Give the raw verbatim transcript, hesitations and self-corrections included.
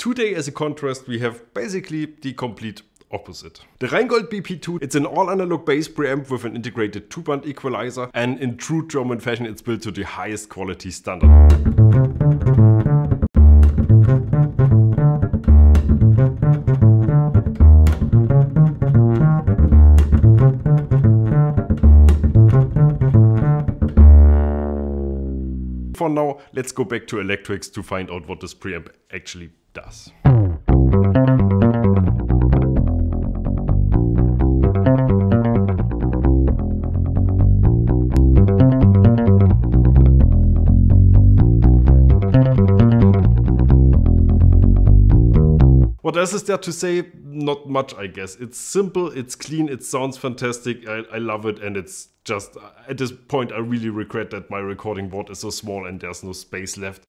Today, as a contrast, we have basically the complete opposite. The Rheingold B P two, it's an all-analog bass preamp with an integrated two-band equalizer, and in true German fashion it's built to the highest quality standard. For now, let's go back to electrics to find out what this preamp actually does. What else is there to say? Not much, I guess. It's simple, it's clean, it sounds fantastic, I, I love it, and it's just, at this point I really regret that my recording board is so small and there's no space left.